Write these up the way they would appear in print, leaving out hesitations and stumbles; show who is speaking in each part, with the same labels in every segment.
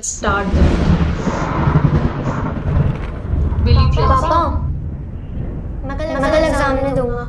Speaker 1: start that. Will you please?
Speaker 2: पापा, मैं कल एग्जाम नहीं दूंगा।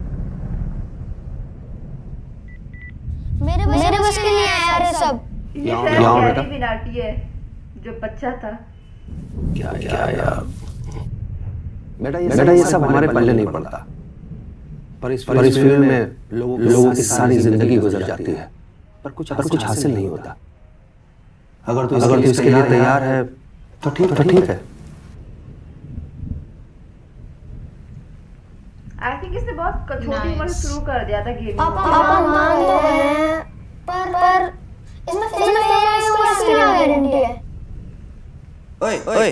Speaker 2: मेरे बस के नहीं आया यार ये सब।
Speaker 3: यहाँ कैरीमिनाटी है जो बच्चा था।
Speaker 4: क्या यार बेटा ये सब हमारे पल्ले नहीं पड़ता, पर इस फील्ड में लोगों की सारी जिंदगी गुजर जाती है, पर कुछ हासिल नहीं होता। अगर तू इसके लिए तैयार है तो ठीक है।
Speaker 3: आई थिंक इसने बहुत छोटी उम्र से शुरू कर दिया था गेमिंग।
Speaker 2: पापा मान तो गए पर इसमें फेल होने की क्या गारंटी है?
Speaker 5: ओए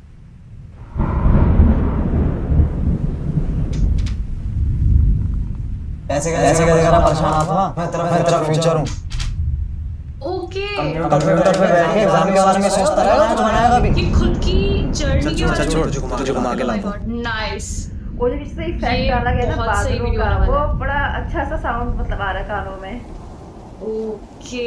Speaker 5: ऐसे करा परेशान आत्मा, मैं तेरा फ्यूचर हूँ।
Speaker 1: ओके
Speaker 5: कंप्यूटर पे बैठ के एग्जाम के बारे में सोचता रहेगा तो तुम्हारा आएगा भी।
Speaker 1: कि खुद की जर्नी के बारे में
Speaker 5: छोड़ तुझे घुमा के लाता हूँ।
Speaker 1: नाइस।
Speaker 3: वो जो इससे इफेक्ट डाला गया ना बादलों का, वो बड़ा अच्छा सा साउंड मतलब आ रहा है कानों में।
Speaker 1: ओके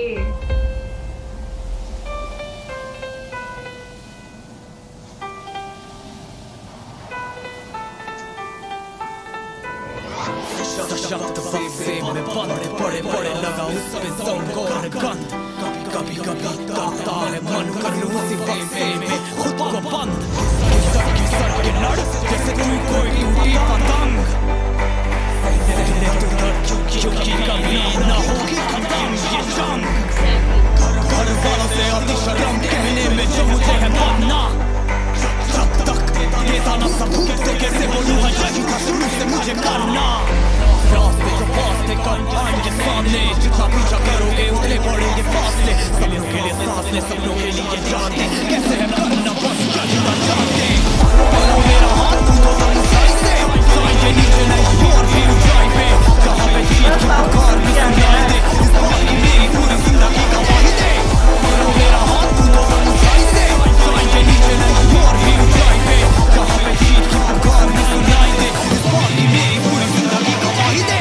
Speaker 6: शब्द वक्फे में बड़े लगा उस पे दम और गंध। कभी करता है मन कर लूं उसी वक्फे में खुद को बंद। सर के लड़ जैसे तू कोई टूटी पतंग। क्योंकि कभी ना होगी खत्म ये जंग। घर वालों से अतिशर्म कहने में जो मुझे है मानना। जब तक देता ना सबूत कैसे बोलूं यही था शुरू से मुझे करना। रास्ते जो फासले कम आएंगे सामने, जितना पीछा करोगे उतने बढ़ेंगे फासले। सपनों के लिए सांसले, सपनों के लिए जाते कैसे है करना बस करना चाहते। पकड़ो मेरा हाथ तू तो ऊंचाई से जाएंगे नीचे नहीं और भी ऊंचाई पे। जहाँ पे जीत की पुकार भी सुनाई दे, इस बात की मेरी पूरी जिंदगी गवाही दे। पकड़ो मेरा हाथ तू तो ऊंचाई से जाएंगे नीचे नहीं और भी ऊंचाई पे। जहाँ पे जीत की पुकार भी सुनाई दे, इस बात की मेरी पूरी जिंदगी गवाही दे।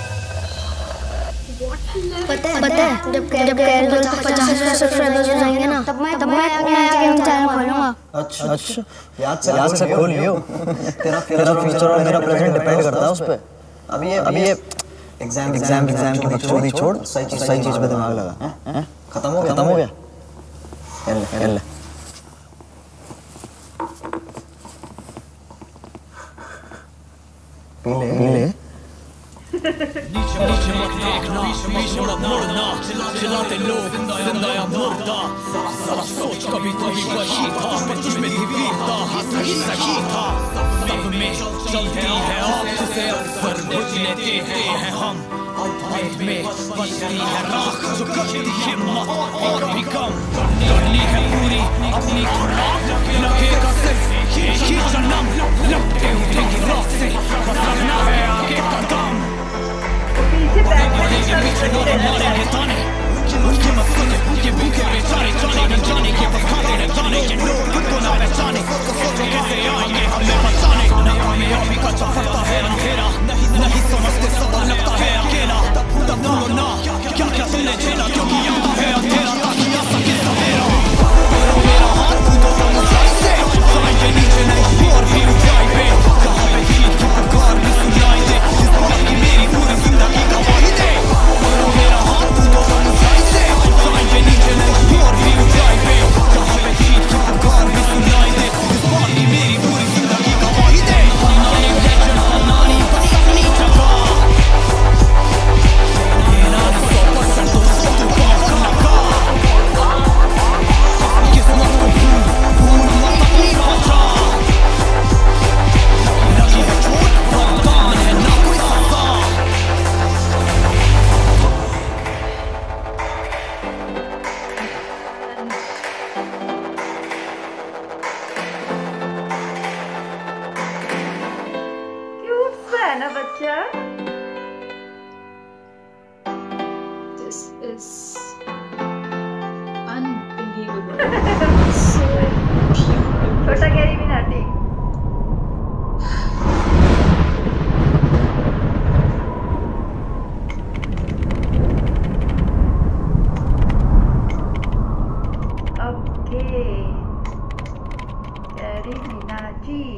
Speaker 2: पता है जब कैरेक्टर 50,000 सब्सक्राइबर्स हो जाएंगे ना, तब मैं अपना गेम चैनल खोलूंगा।
Speaker 5: अच्छा याद से खोल लियो। तेरा फ्यूचर और मेरा प्रेजेंट डिपेंड करता है उस पे। अभी ये एग्जाम की चोरी छोड़, सही चीज पे दिमाग लगा। हैं खत्म हो गया। ले पी ले।
Speaker 6: नीचे मत देखना, पीछे मत मुड़ना, चिल्लाते लोग जिंदा या मुर्दा। साला सोच कभी वही था, तुझ में ही वीरता सही था। सब में चलती है आग जिसे अक्सर बुझ लेते हैं हम। अंत में बचती है राख जो करती हिम्मत और भी कम। करनी है पूरी अपनी खुराक, लगेगा सिर्फ एक ही जन्म। लपटे उठेगी राख से, बस रखना है आगे कदम। मारेंगे ताने उनके मकसद उनके भूखे बेचारे जाने न जाने के बस खाते न जाने के लोग खुद को ना पहचाने। सोचो कैसे आएंगे हमें बचाने। हमें अभी का चफरता है अंधेरा, नहीं समझते सब लगता है अकेला। तब बोलो ना क्या तुमने झेला, क्योंकि आता है अंधेरा ताकि आ सके सवेरा। पकड़ो मेरा हाथ तू तो ऊंचाई से जाएंगे नीचे नहीं और भी ऊंचाई पे। जहाँ पे जीत की पुकार भी सुनाई दे, इस बात की मेरी पूरी जिंदगी गवाही दे। पकड़ो मेरा हाथ तू तो ऊंचाई से जाएंगे नीचे नहीं और भी ऊंचाई पे। जहाँ पे जीत की पुकार भी सुनाई दे, इस बात की मेरी पूरी जिंदगी गवाही दे। नानी लेजेंड नानी बस अपनी जगह। ये ना 100% दोस्तों तू बात लगा। किस्मत को भूल मत अपनी बचा। लगी है चोट वरदान है ना कोई सजा।
Speaker 3: क्यूट सा है ना बच्चा।
Speaker 1: This is unbelievable. So beautiful.
Speaker 3: छोटा CarryMinati. Okay CarryMinati.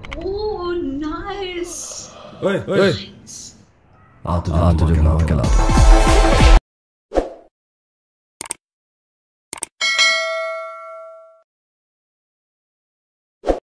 Speaker 1: Oh, nice.
Speaker 7: ओए ओए
Speaker 1: Nice.
Speaker 7: आ तुझे बुला के लाता